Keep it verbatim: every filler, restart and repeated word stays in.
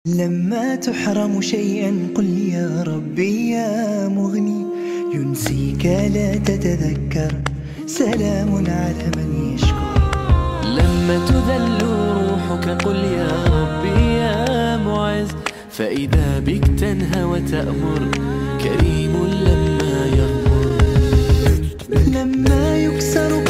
لما تحرم شيئا قل يا ربي يا مغني، ينسيك لا تتذكر، سلام على من يشكر. لما تذل روحك قل يا ربي يا معز، فإذا بك تنهى وتأمر، كريم لما يغفر. لما يكسر